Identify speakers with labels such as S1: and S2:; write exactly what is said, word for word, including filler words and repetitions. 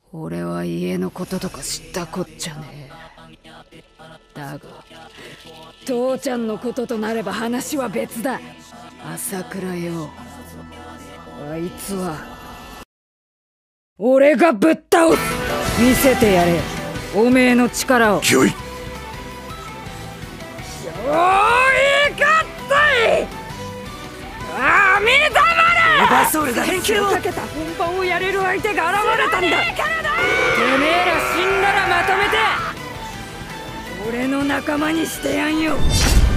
S1: 俺は家のこととか知ったこっちゃねえ。だが父ちゃんのこととなれば話は別だ。朝倉よ、あいつは俺がぶっ倒す。見せてやれ、おめえの力を。
S2: よい。
S1: おーいかったい。ああ、見たまれ。
S2: オーバーソウルが変形を
S1: かけた本番をやれる相手が現れたんだ。てめえら死んだらまとめて俺の仲間にしてやんよ。